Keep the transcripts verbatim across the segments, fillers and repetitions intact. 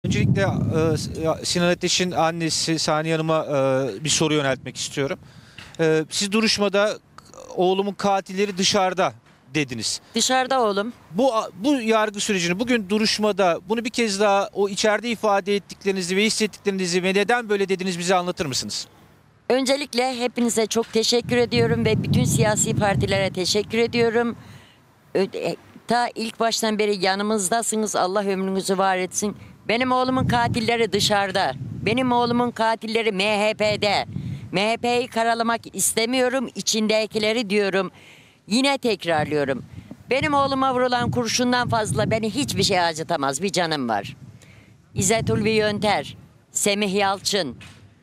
Öncelikle e, Sinan Ateş'in annesi Saniye Hanım'a e, bir soru yöneltmek istiyorum. E, siz duruşmada oğlumun katilleri dışarıda dediniz. Dışarıda oğlum. Bu bu yargı sürecini bugün duruşmada bunu bir kez daha o içeride ifade ettiklerinizi ve hissettiklerinizi ve neden böyle dediniz bize anlatır mısınız? Öncelikle hepinize çok teşekkür ediyorum ve bütün siyasi partilere teşekkür ediyorum. Ö- e, Ta ilk baştan beri yanımızdasınız. Allah ömrünüzü var etsin. Benim oğlumun katilleri dışarıda. Benim oğlumun katilleri M H P'de. M H P'yi karalamak istemiyorum. İçindekileri diyorum. Yine tekrarlıyorum. Benim oğluma vurulan kurşundan fazla beni hiçbir şey acıtamaz. Bir canım var. İzzet Ulvi Yönter, Semih Yalçın,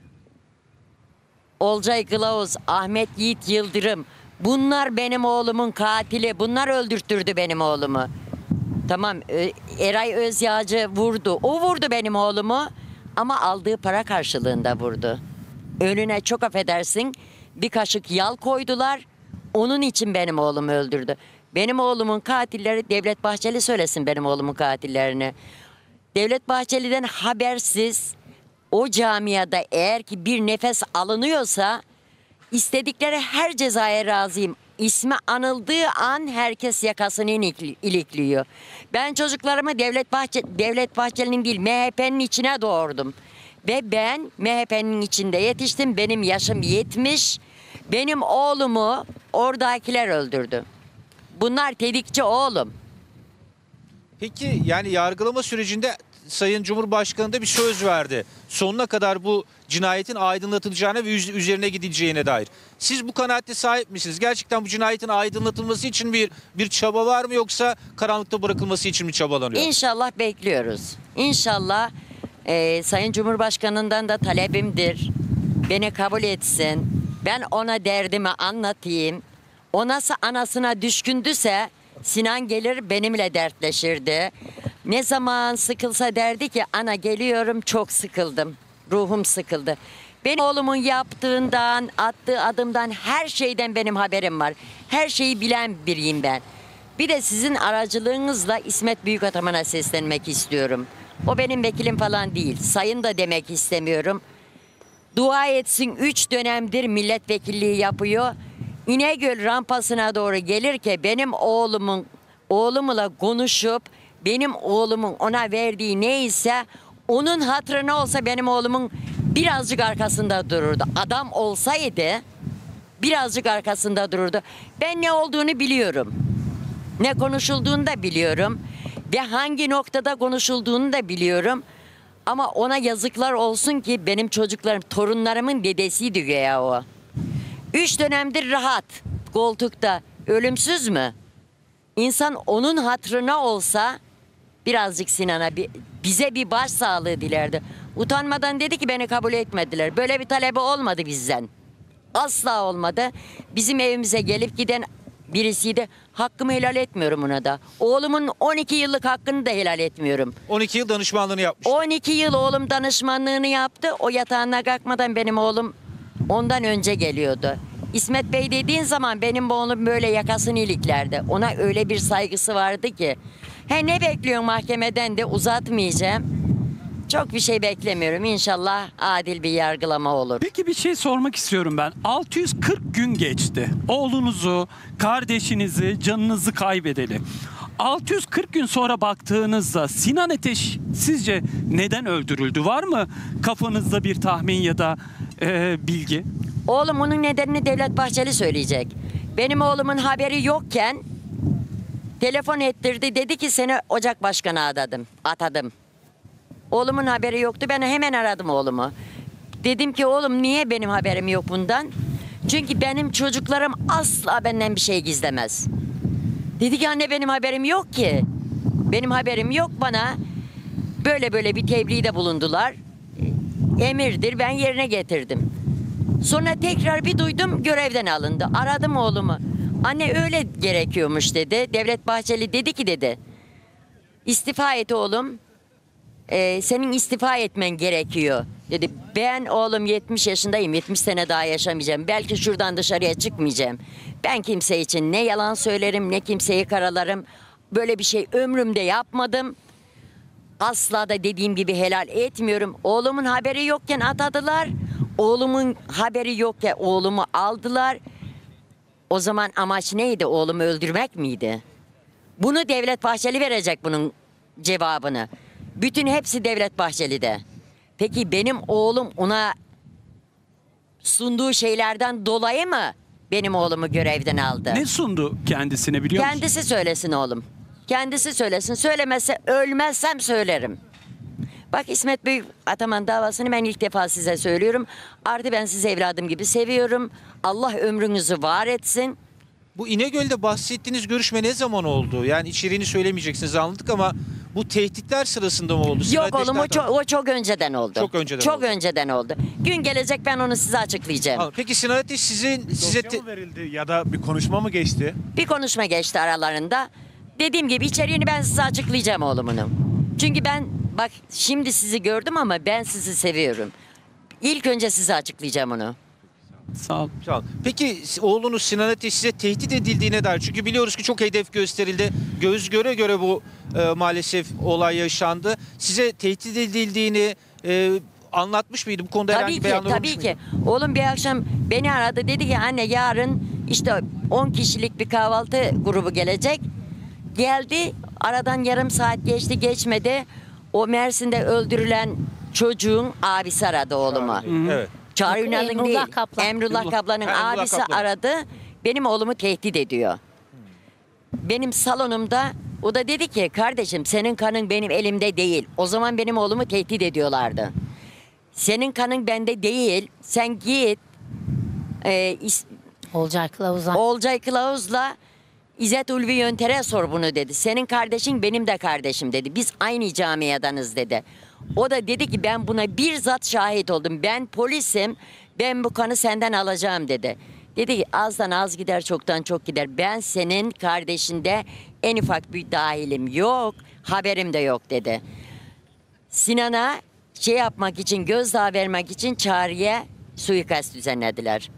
Olcay Kılavuz, Ahmet Yiğit Yıldırım. Bunlar benim oğlumun katili. Bunlar öldürttürdü benim oğlumu. Tamam, Eray Özyağcı vurdu. O vurdu benim oğlumu ama aldığı para karşılığında vurdu. Önüne çok affedersin bir kaşık yal koydular. Onun için benim oğlumu öldürdü. Benim oğlumun katilleri Devlet Bahçeli söylesin benim oğlumun katillerini. Devlet Bahçeli'den habersiz o camiada eğer ki bir nefes alınıyorsa istedikleri her cezaya razıyım. İsmi anıldığı an herkes yakasını ilikli- ilikliyor. Ben çocuklarımı Devlet Bahçe Devlet Bahçeli'nin değil M H P'nin içine doğurdum. Ve ben M H P'nin içinde yetiştim. Benim yaşım yetmiş. Benim oğlumu oradakiler öldürdü. Bunlar tetikçi oğlum. Peki yani yargılama sürecinde Sayın Cumhurbaşkanı da bir söz verdi. Sonuna kadar bu cinayetin aydınlatılacağına ve üz- üzerine gidileceğine dair. Siz bu kanaatte sahip misiniz? Gerçekten bu cinayetin aydınlatılması için bir bir çaba var mı yoksa karanlıkta bırakılması için mi çabalanıyor? İnşallah bekliyoruz. İnşallah e, Sayın Cumhurbaşkanı'ndan da talebimdir. Beni kabul etsin. Ben ona derdimi anlatayım. O nasıl anasına düşkündüse Sinan gelir benimle dertleşirdi. Ne zaman sıkılsa derdi ki ana geliyorum çok sıkıldım. Ruhum sıkıldı. Benim oğlumun yaptığından, attığı adımdan her şeyden benim haberim var. Her şeyi bilen biriyim ben. Bir de sizin aracılığınızla İsmet Büyükataman'a seslenmek istiyorum. O benim vekilim falan değil. Sayın da demek istemiyorum. Dua etsin üç dönemdir milletvekilliği yapıyor. İnegöl rampasına doğru gelirken benim oğlumun oğlumla konuşup benim oğlumun ona verdiği neyse onun hatırına olsa benim oğlumun birazcık arkasında dururdu. Adam olsaydı birazcık arkasında dururdu. Ben ne olduğunu biliyorum. Ne konuşulduğunu da biliyorum. Ve hangi noktada konuşulduğunu da biliyorum. Ama ona yazıklar olsun ki benim çocuklarım, torunlarımın dedesiydi güya o. Üç dönemdir rahat koltukta. Ölümsüz mü? İnsan onun hatırına olsa birazcık Sinan'a bir, bize bir başsağlığı dilerdi. Utanmadan dedi ki beni kabul etmediler. Böyle bir talebi olmadı bizden. Asla olmadı. Bizim evimize gelip giden birisiydi. Hakkımı helal etmiyorum ona da. Oğlumun on iki yıllık hakkını da helal etmiyorum. on iki yıl danışmanlığını yapmış. on iki yıl oğlum danışmanlığını yaptı. O yatağına kalkmadan benim oğlum ondan önce geliyordu. İsmet Bey dediğin zaman benim oğlum böyle yakasını iliklerdi. Ona öyle bir saygısı vardı ki. He ne bekliyorsun mahkemeden de uzatmayacağım. Çok bir şey beklemiyorum. İnşallah adil bir yargılama olur. Peki bir şey sormak istiyorum ben. altı yüz kırk gün geçti. Oğlunuzu, kardeşinizi, canınızı kaybedeli. altı yüz kırk gün sonra baktığınızda Sinan Ateş sizce neden öldürüldü? Var mı kafanızda bir tahmin ya da e, bilgi? Oğlum onun nedenini Devlet Bahçeli söyleyecek. Benim oğlumun haberi yokken telefon ettirdi. Dedi ki seni Ocak Başkanı adadım, atadım. Oğlumun haberi yoktu. Ben hemen aradım oğlumu. Dedim ki oğlum niye benim haberim yok bundan? Çünkü benim çocuklarım asla benden bir şey gizlemez. Dedi ki anne benim haberim yok ki. Benim haberim yok bana. Böyle böyle bir tebliğde bulundular. Emirdir ben yerine getirdim. Sonra tekrar bir duydum görevden alındı. Aradım oğlumu. Anne öyle gerekiyormuş dedi. Devlet Bahçeli dedi ki dedi. İstifa et oğlum. Ee, senin istifa etmen gerekiyor dedi. Ben oğlum yetmiş yaşındayım. yetmiş sene daha yaşamayacağım. Belki şuradan dışarıya çıkmayacağım. Ben kimse için ne yalan söylerim ne kimseyi karalarım. Böyle bir şey ömrümde yapmadım. asla da dediğim gibi helal etmiyorum. Oğlumun haberi yokken atadılar. Oğlumun haberi yokken oğlumu aldılar. O zaman amaç neydi? Oğlumu öldürmek miydi? Bunu Devlet Bahçeli verecek bunun cevabını. Bütün hepsi Devlet Bahçeli'de. Peki benim oğlum ona sunduğu şeylerden dolayı mı benim oğlumu görevden aldı? Ne sundu kendisine biliyor musun? Kendisi söylesin oğlum. Kendisi söylesin. Söylemezse ölmezsem söylerim. Bak İsmet Büyük Ataman davasını ben ilk defa size söylüyorum. Artı ben sizi evladım gibi seviyorum. Allah ömrünüzü var etsin. Bu İnegöl'de bahsettiğiniz görüşme ne zaman oldu? Yani içeriğini söylemeyeceksiniz anladık ama bu tehditler sırasında mı oldu? Yok Sinan oğlum o Ateş'ten- çok, o çok önceden oldu. Çok önceden Çok oldu. önceden oldu. Gün gelecek ben onu size açıklayacağım. Anladım. Peki Sinan Ateş sizin size Dosya te- mı verildi ya da bir konuşma mı geçti? Bir konuşma geçti aralarında. Dediğim gibi içeriğini ben size açıklayacağım oğlumun. Çünkü ben bak şimdi sizi gördüm ama ben sizi seviyorum. İlk önce size açıklayacağım onu. Sağ ol. Sağ olun. Peki oğlunuz Sinan Ateş size tehdit edildiğine dair, çünkü biliyoruz ki çok hedef gösterildi. Göz göre göre bu e, maalesef olay yaşandı. Size tehdit edildiğini e, anlatmış mıydı? Bu konuda Tabii herhangi ki, bir beyanlar tabii olmuş ki. muydu? Oğlum bir akşam beni aradı, dedi ki anne yarın işte on kişilik bir kahvaltı grubu gelecek. Geldi, aradan yarım saat geçti geçmedi. O Mersin'de öldürülen çocuğun abisi aradı oğlumu. Evet. Çağrı Ünal'ın Emrullah değil. Kaplan. Emrullah Emrullah- Kaplan'ın Ha, Emrullah abisi Kaplan. aradı. Benim oğlumu tehdit ediyor. Benim salonumda o da dedi ki kardeşim senin kanın benim elimde değil. O zaman benim oğlumu tehdit ediyorlardı. Senin kanın bende değil. Sen git e, is- Olcay Kılavuz'a. Olcay Kılavuz'la İzzet Ulvi Yönter'e sor bunu dedi. Senin kardeşin benim de kardeşim dedi. Biz aynı camiadanız dedi. O da dedi ki ben buna bizzat şahit oldum. Ben polisim. Ben bu kanı senden alacağım dedi. Dedi ki azdan az gider çoktan çok gider. Ben senin kardeşinde en ufak bir dahilim yok. Haberim de yok dedi. Sinan'a şey yapmak için, gözdağı vermek için Çağrı'ya suikast düzenlediler.